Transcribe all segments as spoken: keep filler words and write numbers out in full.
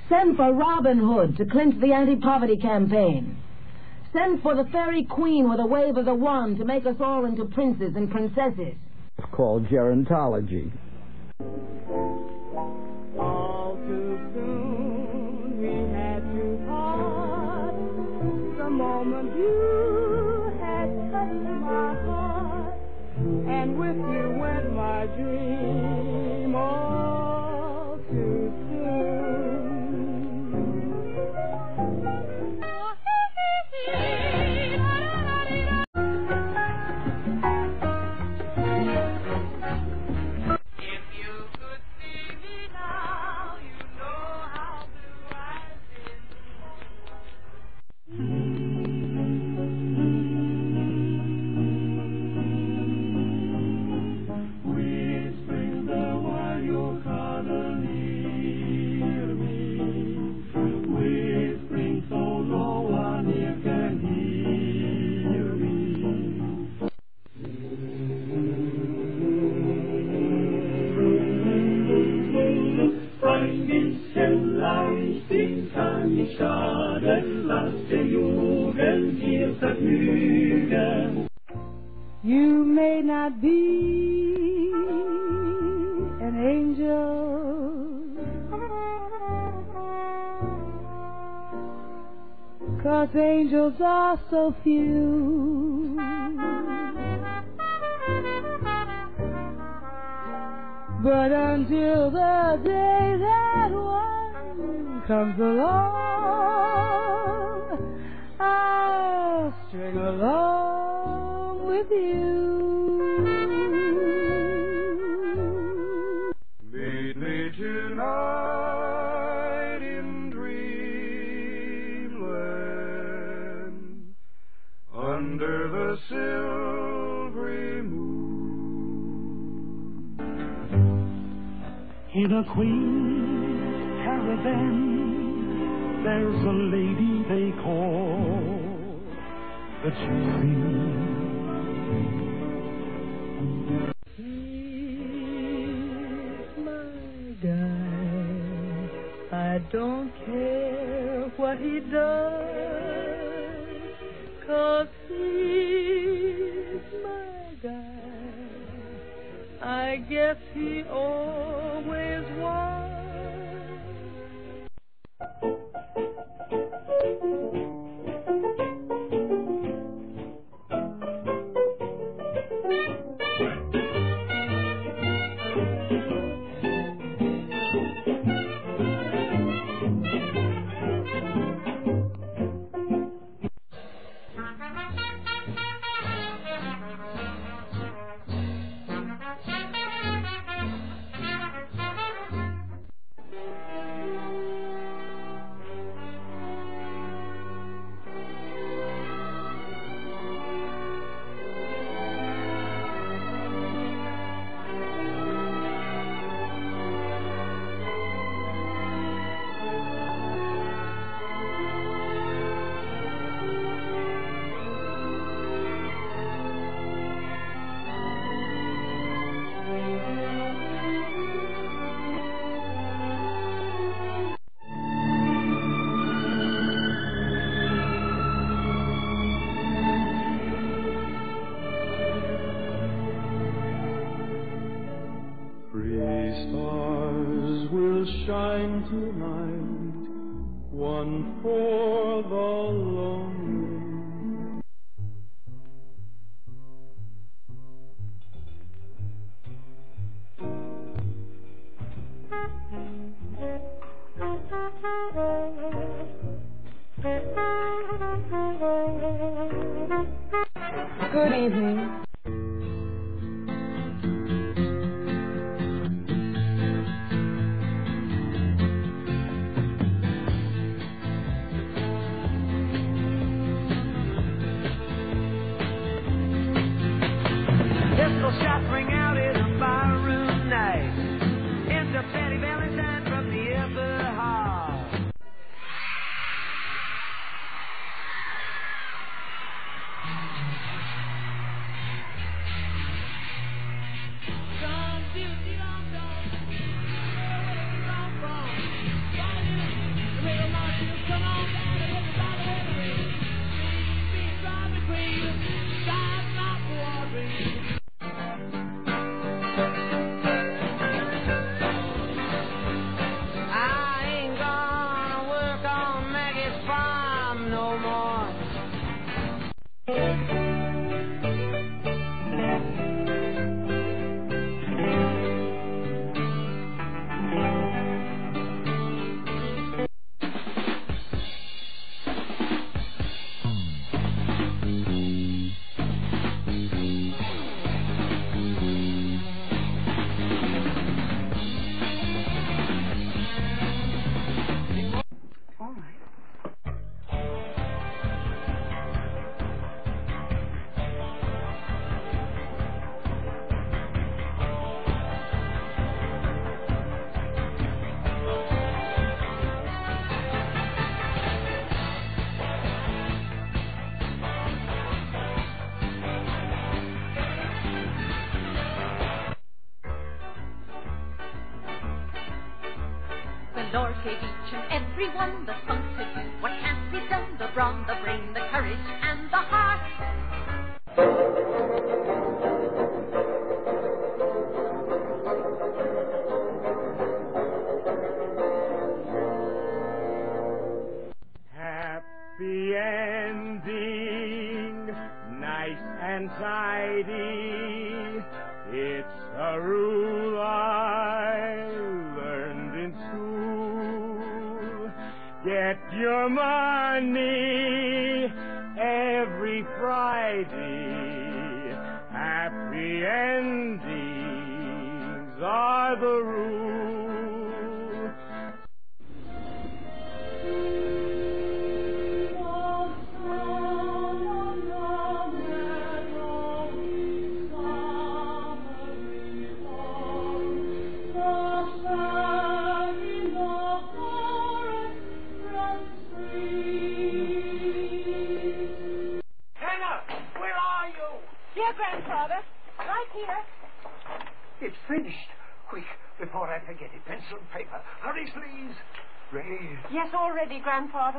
Send for Robin Hood to clinch the anti-poverty campaign. Send for the fairy queen with a wave of the wand to make us all into princes and princesses. It's called gerontology. All too soon we had to part. The moment you had touched my heart, and with you went my dream. All too soon. You may not be an angel, 'cause angels are so few. But until the day that one comes along, I'll string along with you. Meet me tonight in dreamland, under the silvery moon. In a quaint caravan, there's a lady they call the Gypsy. He's my guy. I don't care what he does, 'cause he's my guy. I guess he always was. Shine tonight, one for the lonely. Good evening. Shots ring out in a barroom night. It's a Betty Valentine from the upper hall. gave each and every one the spunk to do what can't be done, the brawn, the brain, the courage, and the heart. Happy ending, nice and tidy. It's a rule I learned in school. Get your money every Friday. Happy endings are the rule. Grandfather, right here. It's finished. Quick, before I forget it. Pencil and paper. Hurry, please. Ready? Yes, all ready, Grandfather.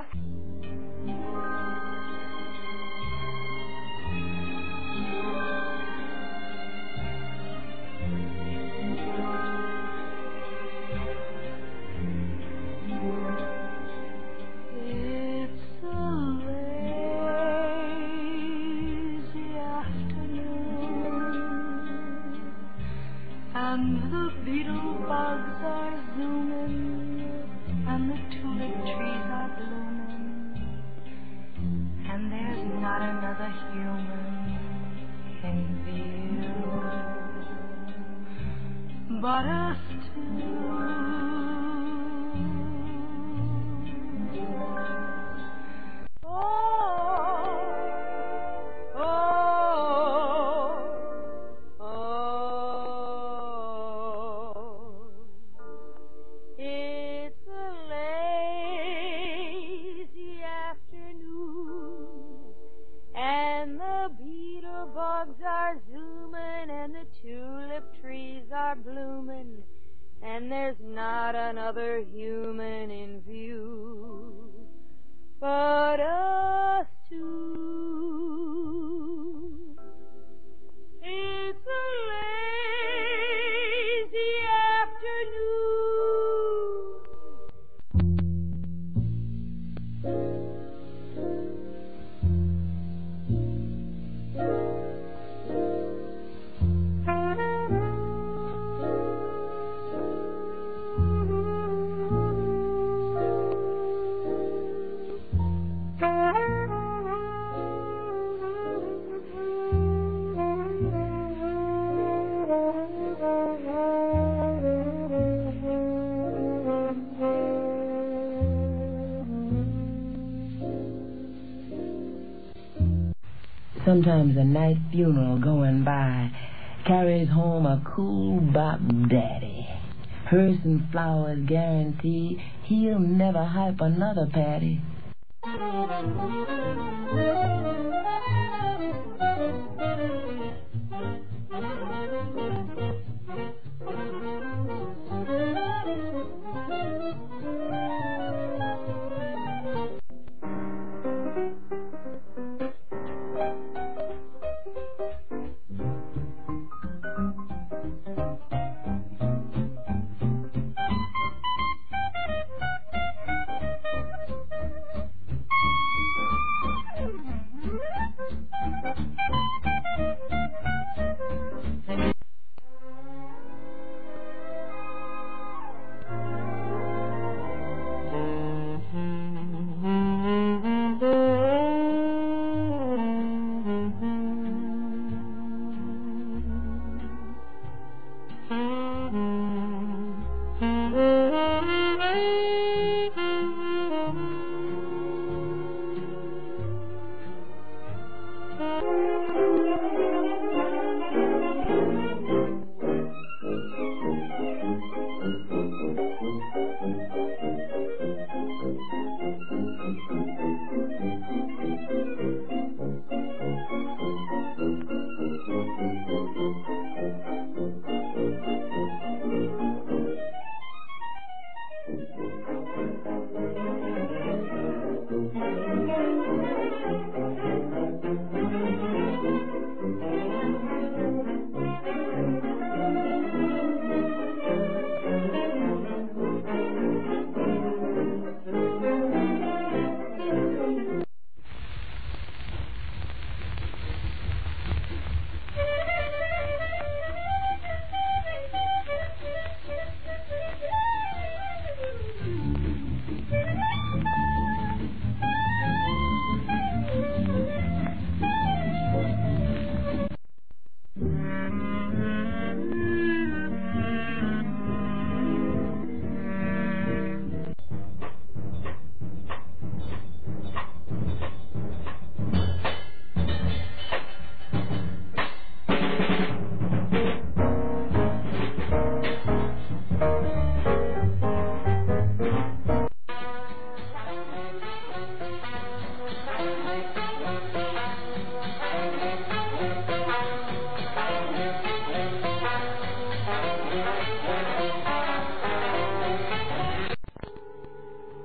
And the beetle bugs are zooming, and the tulip trees are blooming, and there's not another human in view but us two. Blooming, and there's not another human in view but us two. It's a lazy Sometimes a night funeral going by carries home a cool bop daddy. Hearse and flowers guarantee he'll never hype another patty.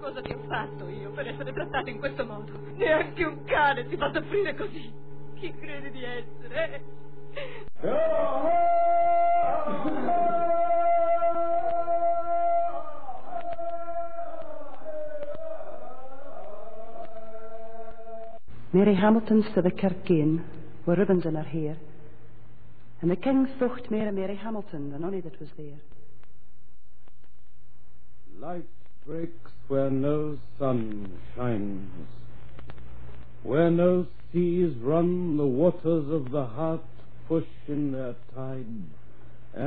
Cosa ti ho fatto io per essere trattato in questo modo? Neanche un cane ti fa soffrire così. Chi credi di essere? Mary Hamilton's to the kirk in, with ribbons in her hair. And the king thought more of Mary Hamilton than any that was there. Light breaks where no sun shines, where no seas run, the waters of the heart push in their tide. And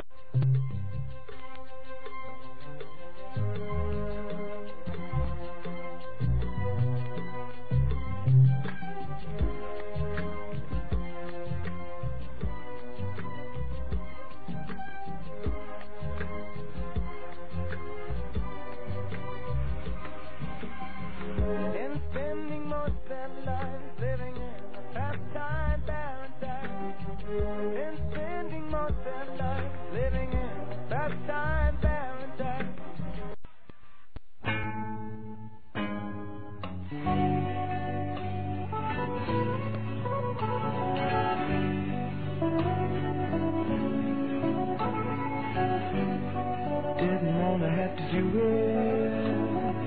Didn't wanna have to do it.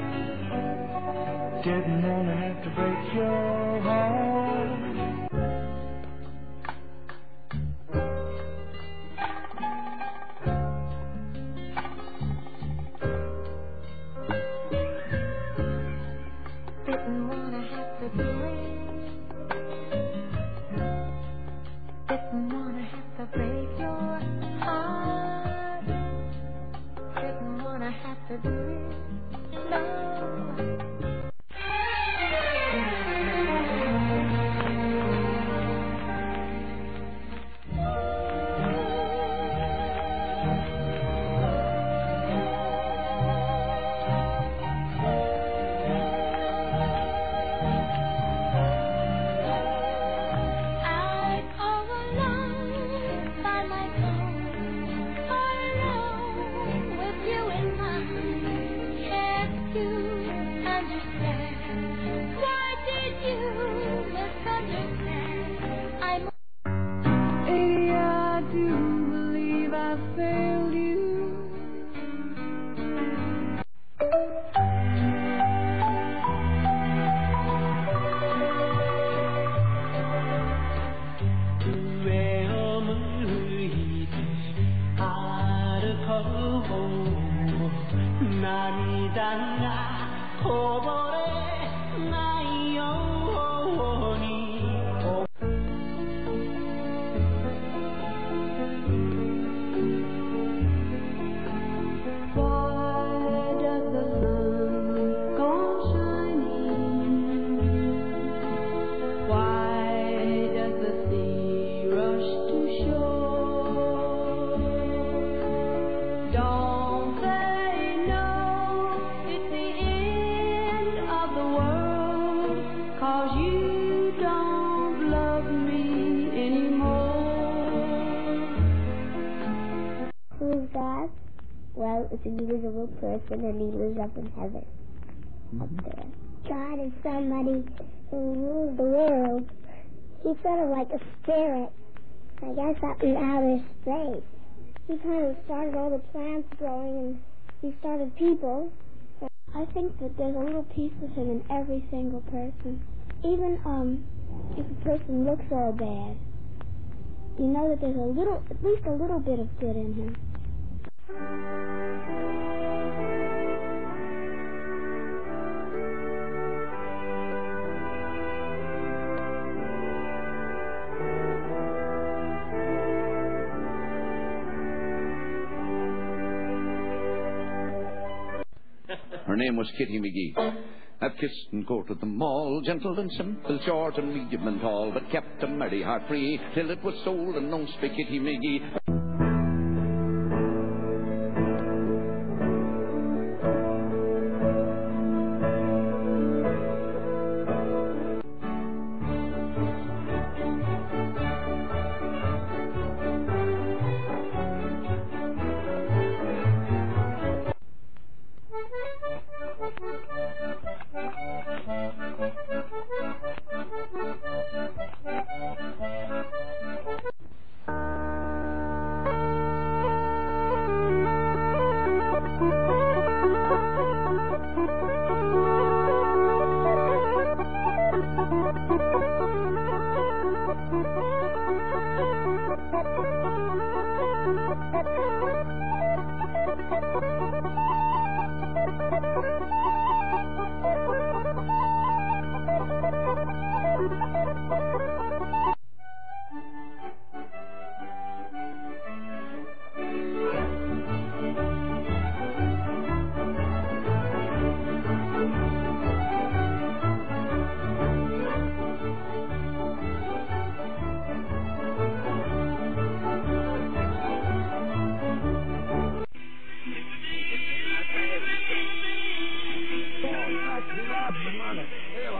Didn't wanna have to break your heart. Didn't wanna have to do it. Didn't wanna have to break your heart. Didn't wanna have to do it. No. Well, it's an invisible person, and he lives up in heaven, mm-hmm. up there. God is somebody who rules the world. He's sort of like a spirit, I guess, up in outer space. He kind of started all the plants growing, and he started people. I think that there's a little piece of him in every single person. Even um, if a person looks all bad, you know that there's a little, at least a little bit of good in him. Her name was Kitty McGee. I've kissed and courted them all, gentle and simple, short and medium and tall, but kept a merry heart free till it was sold and known by Kitty McGee.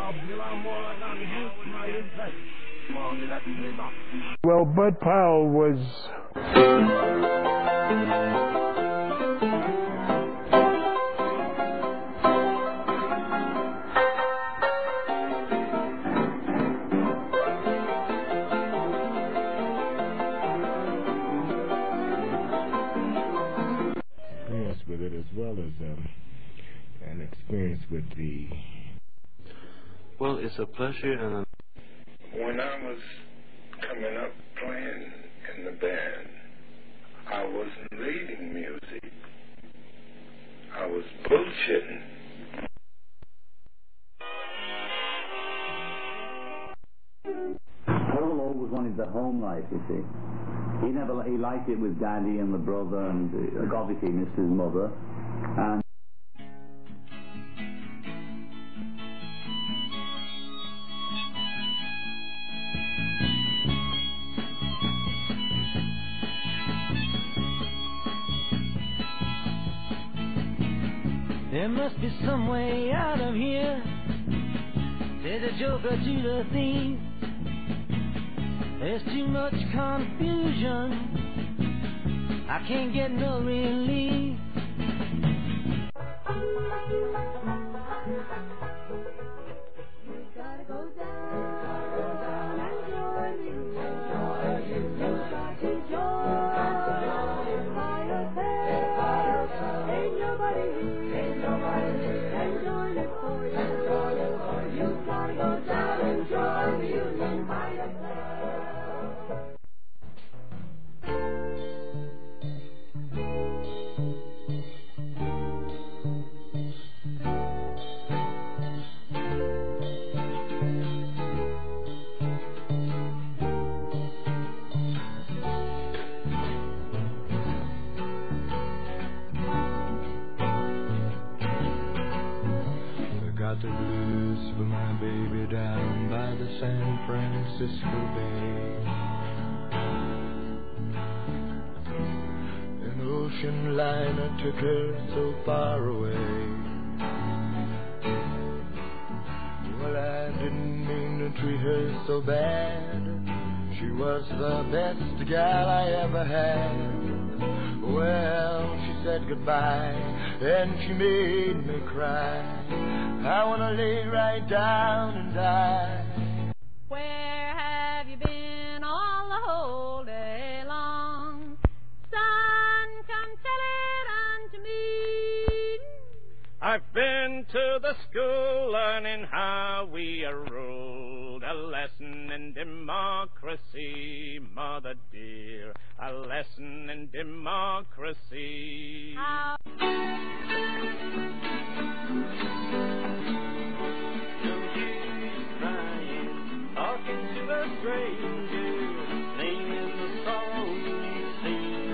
Well, Bud Powell was... experience with it as well as um, an experience with the... Well, it's a pleasure and a... When I was coming up playing in the band, I wasn't reading music. I was bullshitting. Paul always wanted the home life, you see. He never he liked it with Daddy and the brother, and uh, obviously missed his mother. And there must be some way out of here, said the joker to the thief. There's too much confusion, I can't get no relief. You gotta go down, you gotta go down and join you, enjoy you, you got to join, fire fair, ain't nobody here, ain't nobody here, and join it for you, join it for you, you gotta go down and join the union fire fair. Got the blues for my baby down by the San Francisco Bay. An ocean liner took her so far away. Well, I didn't mean to treat her so bad. She was the best gal I ever had. Well, she said goodbye and she made me cry. I wanna lay right down and die. Where have you been all the whole day long? Son, come tell it unto me. I've been to the school learning how we are ruled. A lesson in democracy, mother dear. A lesson in democracy. How talking to a stranger, singing the song you sing.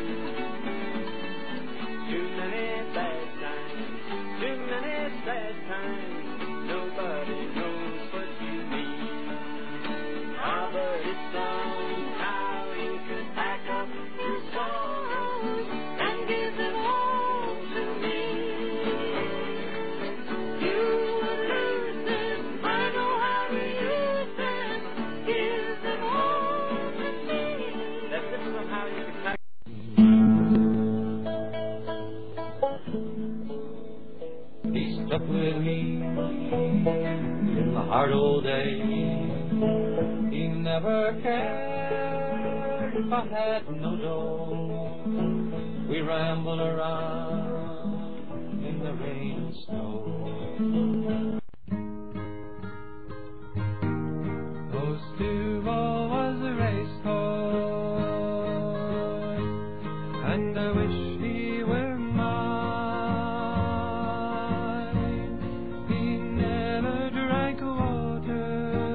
Too many bad times, too many sad times, nobody knows what you mean. Ah, but it's somehow you can pack up your songs and give them all to me. You would lose them, I know how to use them. Give them all to me. That's it, somehow you can pack. He stuck with me in the hard old days. He never cared if I had no dough. We rambled around in the rain and snow. Most of all was a race horse, and I wish he were mine. He never drank water,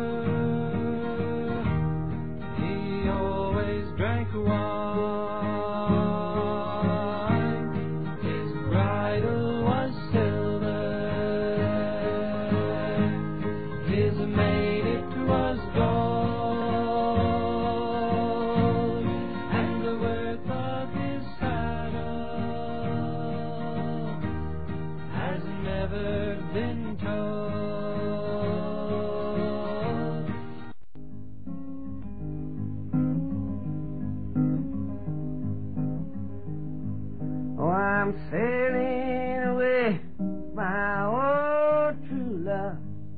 he always drank wine. His bridle was silver, his mane it was gold, and the worth of his saddle has never been told. I'm sailing away, my old true love.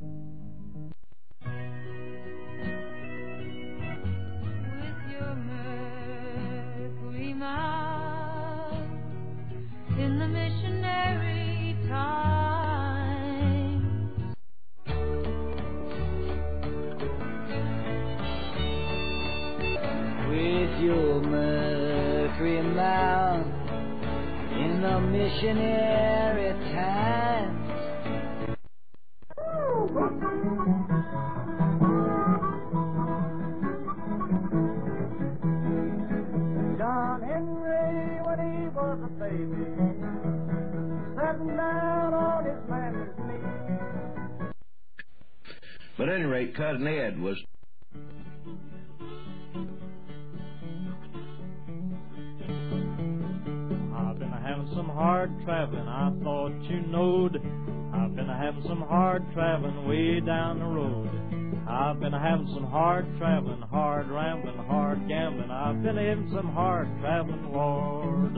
With your mercury mouth in the missionary time. With your mercury mouth in the missionary times. John Henry, when he was a baby, sitting down on his master's knee. But at any rate, Cousin Ed was... I've been having some hard traveling, I thought you knowed. I've been having some hard traveling way down the road. I've been having some hard traveling, hard rambling, hard gambling. I've been having some hard traveling, Lord.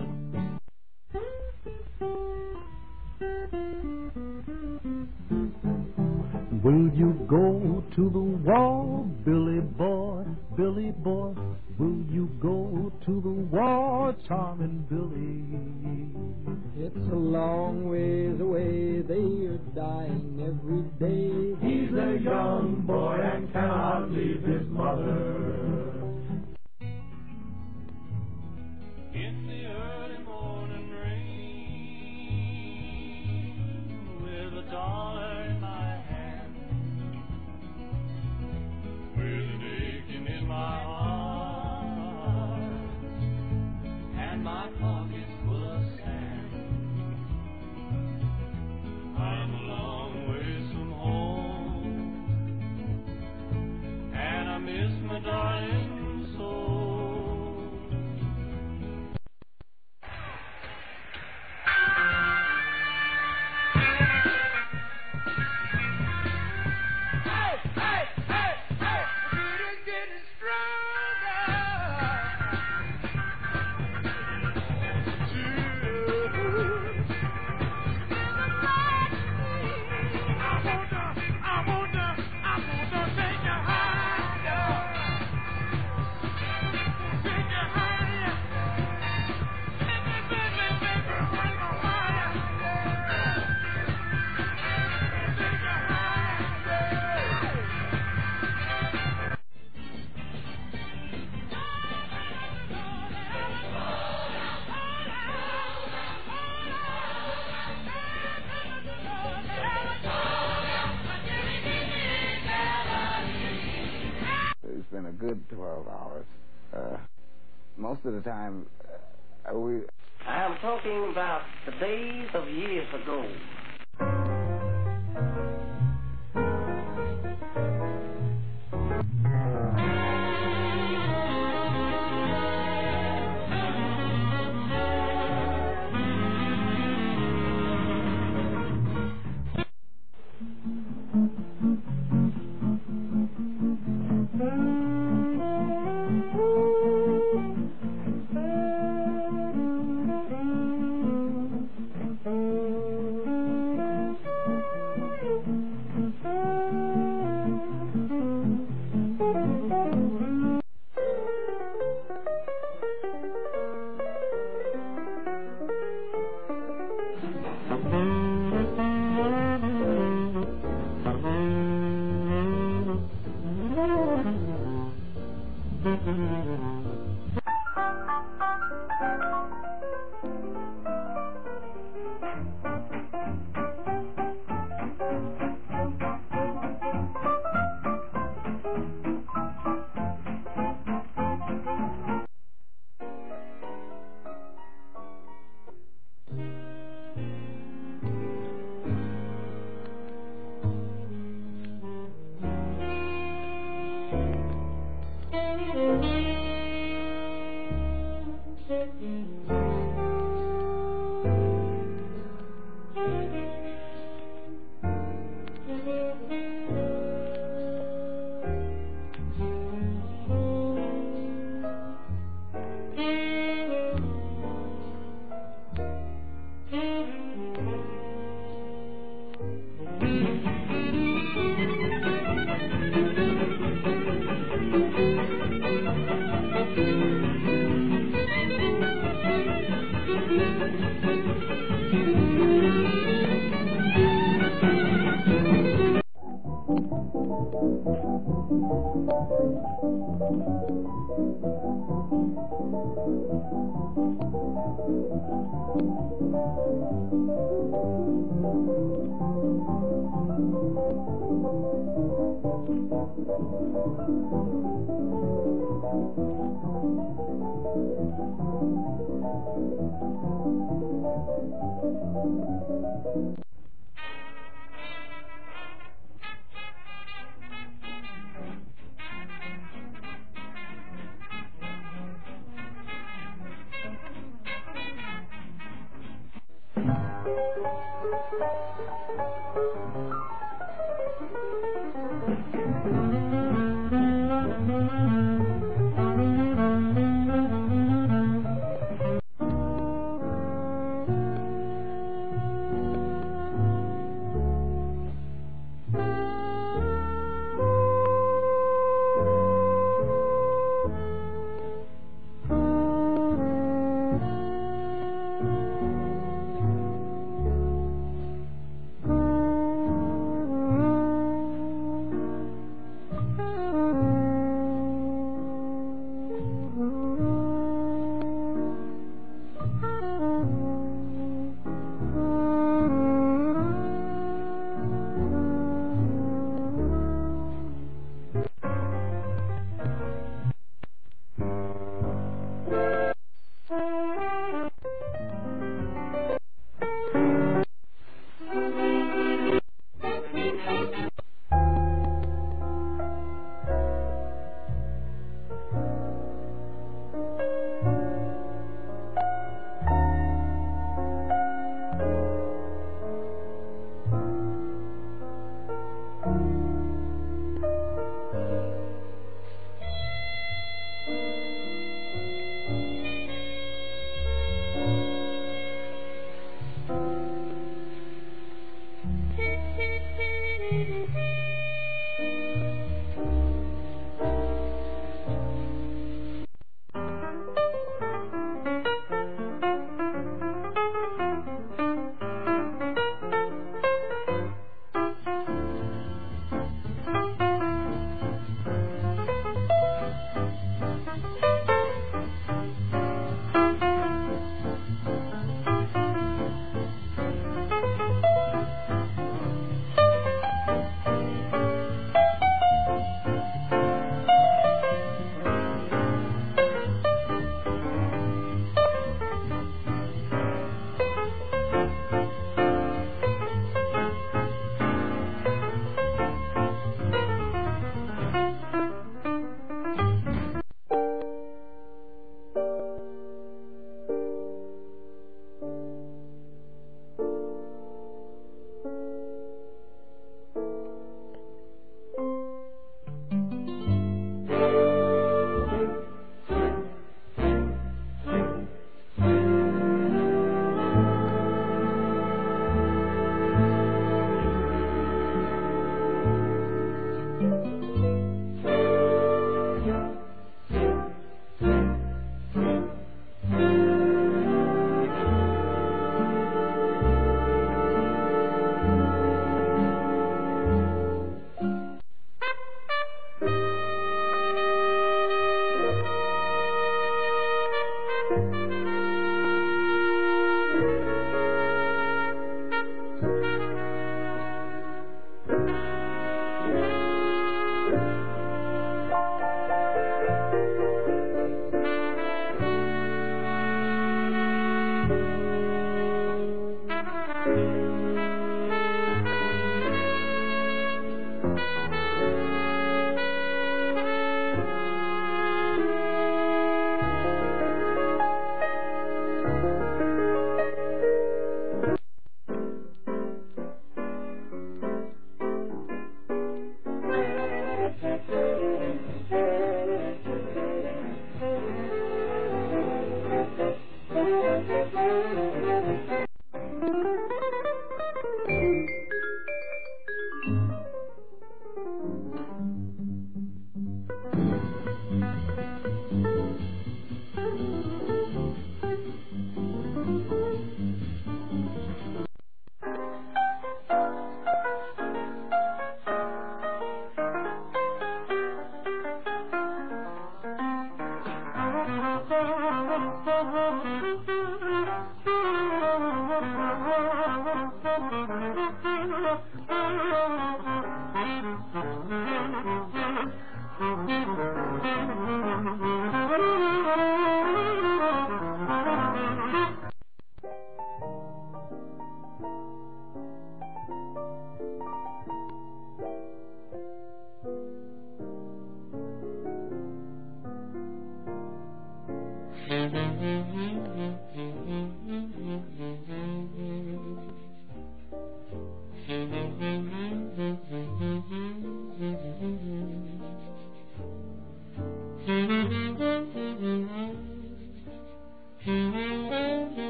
Will you go to the war, Billy boy, Billy boy? Will you go to the war, charming Billy? It's a long ways away, they are dying every day. He's a young boy and cannot leave his mother. In the early morning rain, with a dollar in my hand, with an aching in my heart, and my pockets full of sand. I'm a long ways from home, and I miss my darling soul. It's been a good twelve hours. Uh, most of the time, uh, we... I am talking about the days of years ago.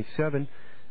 twenty-seven.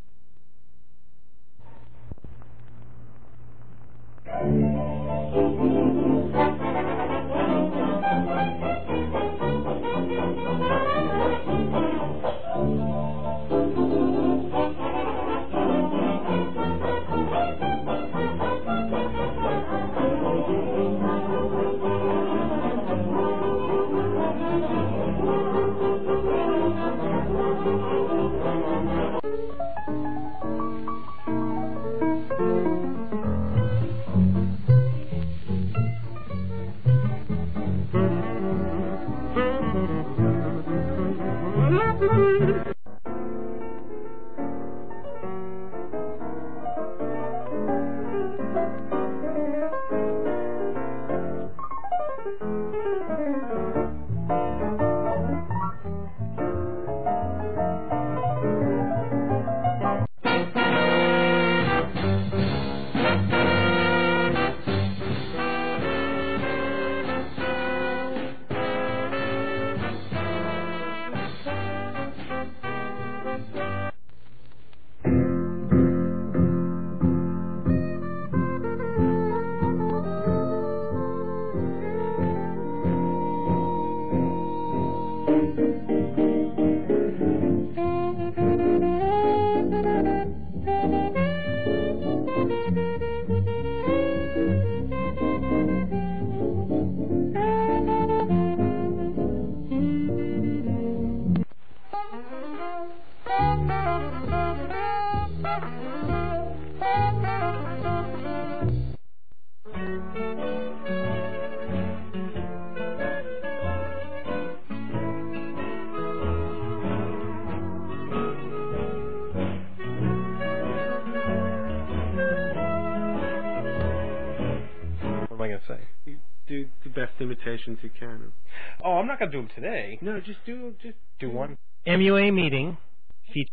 You do the best imitations you can. Oh, I'm not going to do them today. No, just do just do one. M U A meeting. Feature.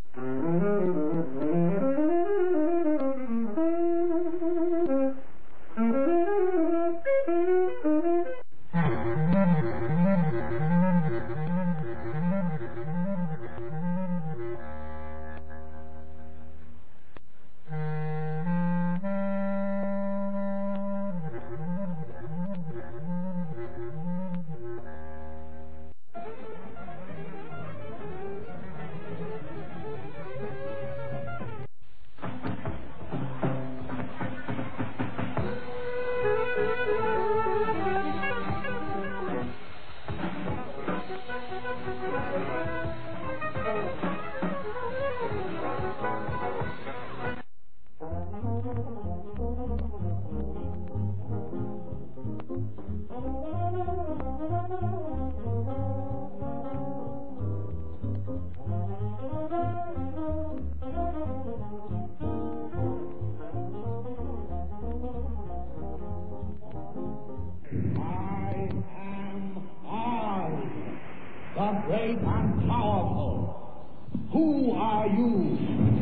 the great and powerful. Who are you?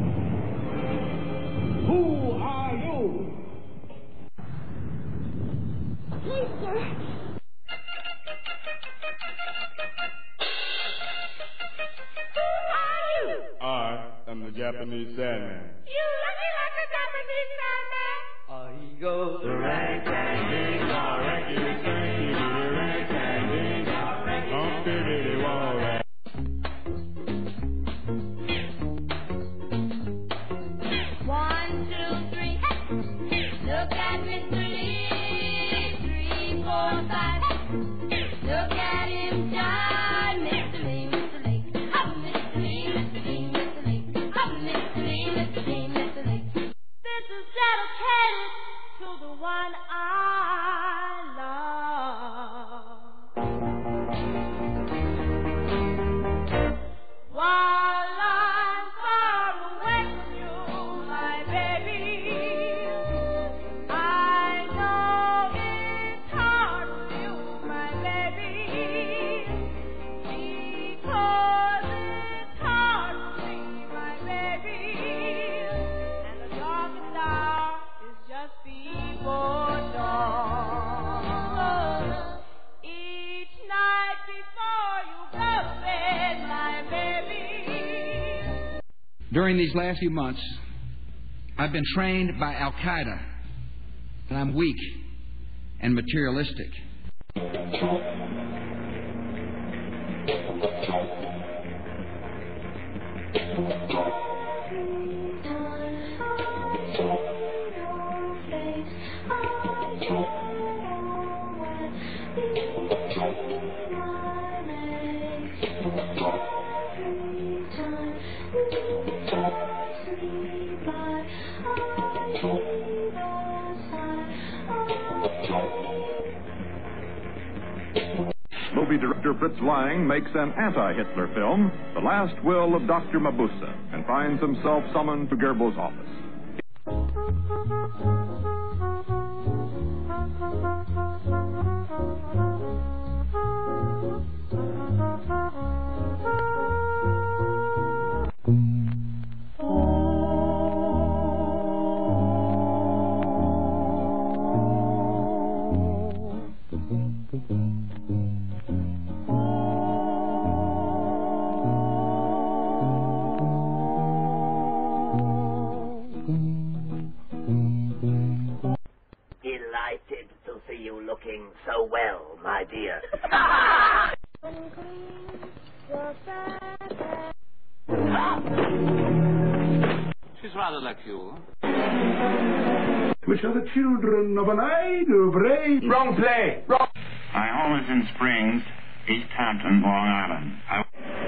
Who are you? Please, sir. I am the Japanese Sandman. You looking like a Japanese Sandman. I go the ragtag ding, all ranky stanky, the ragtag ding, all ranky, humpty wall rag. One, two, three, hey. Look at Mister Lee. Three, four, five. Look at him shine, Mister Lee, Mister Lee. Up, Mister Lee, Mister Lee, Mister Lee. Up, Mister Lee, Mister Lee, Mister Lee. This is dedicated to the one I love. During these last few months, I've been trained by Al-Qaeda that I'm weak and materialistic. Movie director Fritz Lang makes an anti-Hitler film, The Last Will of Doctor Mabuse, and finds himself summoned to Goebbels' office. Delighted to see you looking so well, my dear. She's rather like you. Which are the children of an idle brave... Wrong play! Wrong... My home is in Springs, East Hampton, Long Island. I...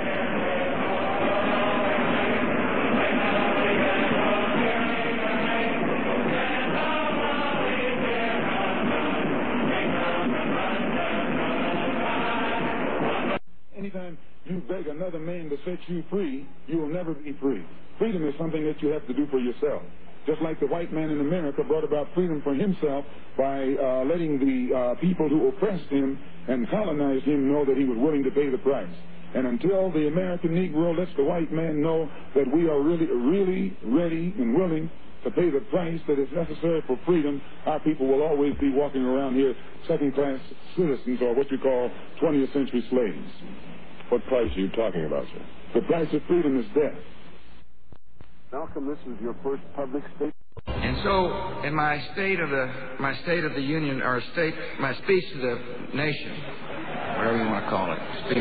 Anytime you beg another man to set you free, you will never be free. Freedom is something that you have to do for yourself. Just like the white man in America brought about freedom for himself by uh, letting the uh, people who oppressed him and colonized him know that he was willing to pay the price. And until the American Negro lets the white man know that we are really, really ready and willing to pay the price that is necessary for freedom, our people will always be walking around here second-class citizens, or what you call twentieth century slaves. What price are you talking about, sir? The price of freedom is death. Malcolm, this is your first public statement. And so, in my state of the my state of the union, or state my speech to the nation, whatever you want to call it, speech.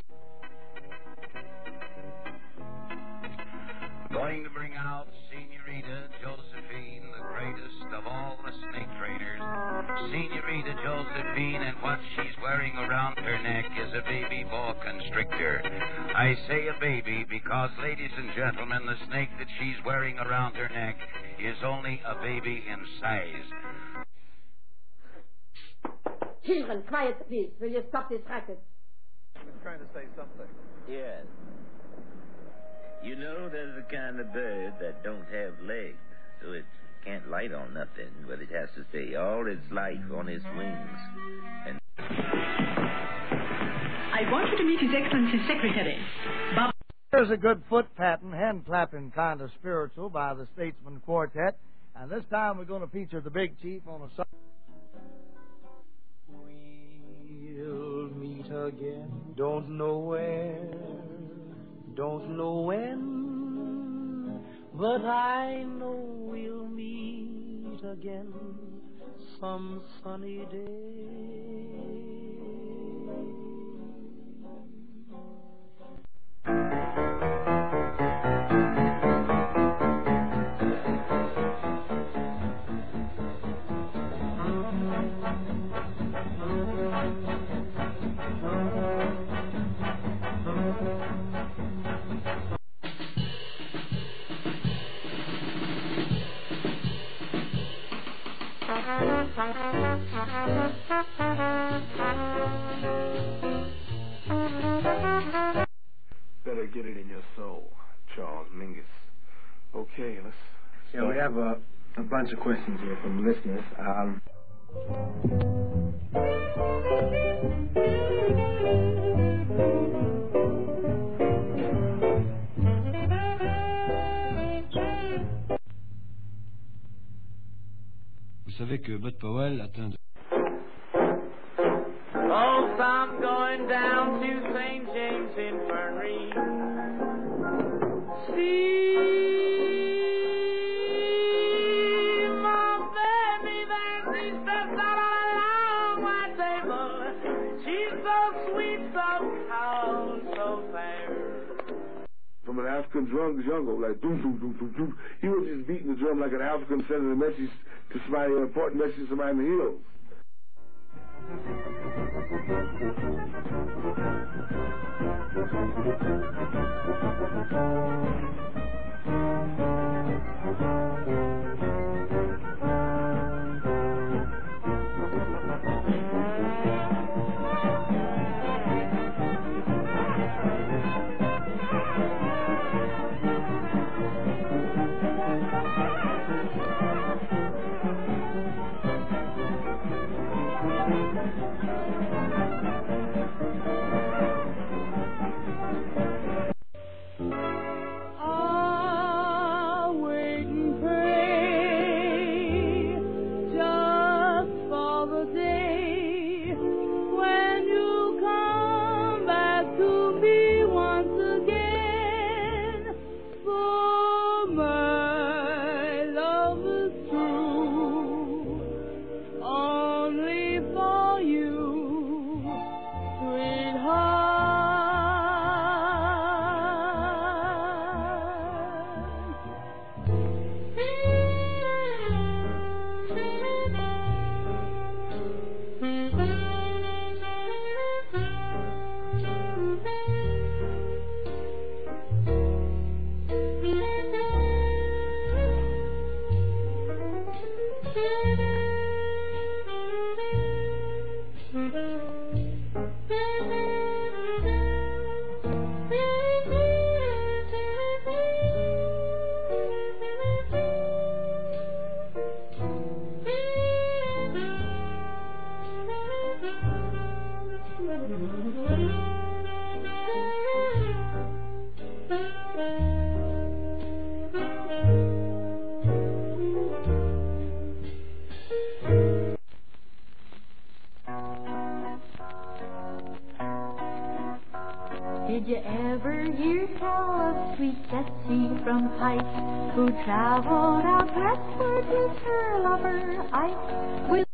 Going to bring out Senorita Josephine, the greatest of all the snake trainers. Senorita Josephine, and what she's wearing around her neck is a baby boa constrictor. I say a baby because, ladies and gentlemen, the snake that she's wearing around her neck is only a baby in size. Children, quiet, please. Will you stop this racket? I'm trying to say something. Yes. You know, there's a kind of bird that don't have legs, so it can't light on nothing, but it has to stay all its life on its wings. And I want you to meet His Excellency's secretary, Bob. Here's a good foot patting, hand clapping kind of spiritual by the Statesman Quartet, and this time we're going to feature the Big Chief on a song. We'll meet again, don't know where, don't know when, but I know we'll meet again some sunny day. Better get it in your soul, Charles Mingus. Okay, let's... Yeah, we have a, a bunch of questions here from listeners. Um... Vous savez que Bud Powell atteint de... Folks, I'm going down to Saint James Infirmary. See from an African drum jungle, like doom, doom, doom, doom, doom. He was just beating the drum like an African sending a message to somebody, an important message to somebody in the hills. Did you ever hear tell of sweet Betsy from Pike, who traveled out westward with her lover Ike? With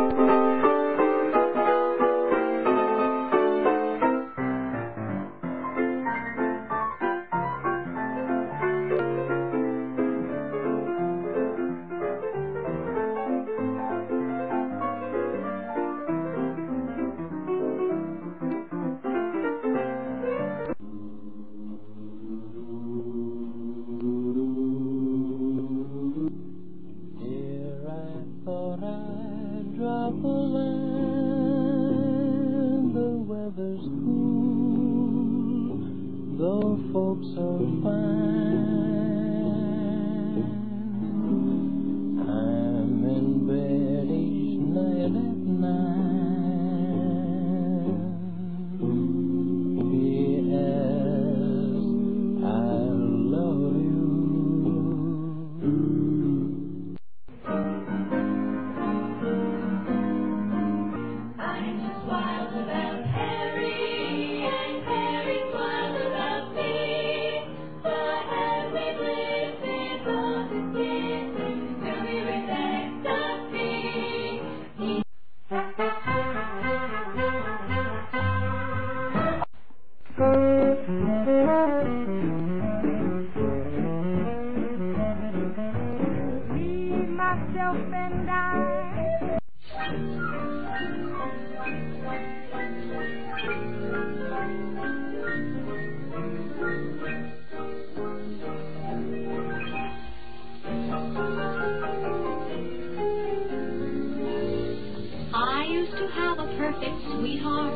I used to have a perfect sweetheart.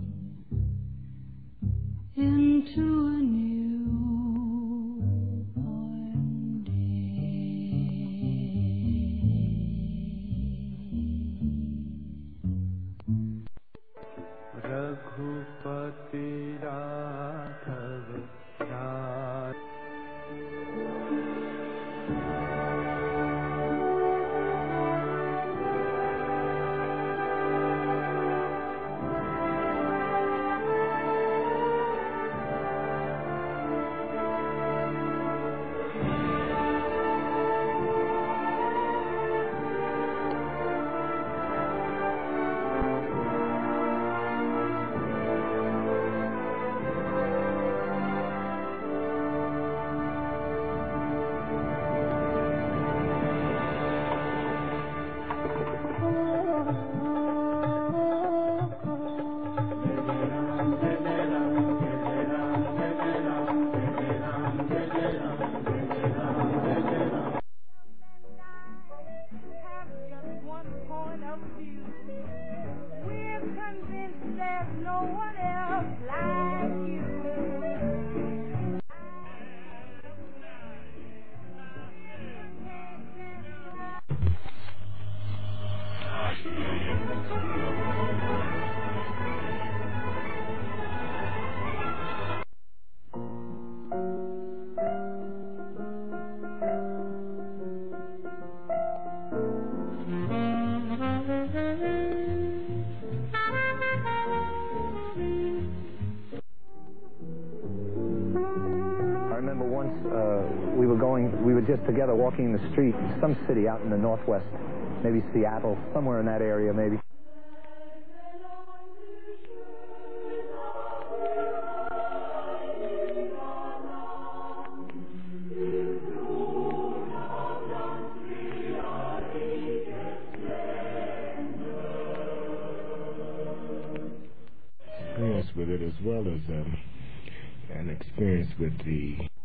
into a new going, we were just together walking in the street, some city out in the northwest, maybe Seattle, somewhere in that area maybe. Experience with it as well as um, an experience with the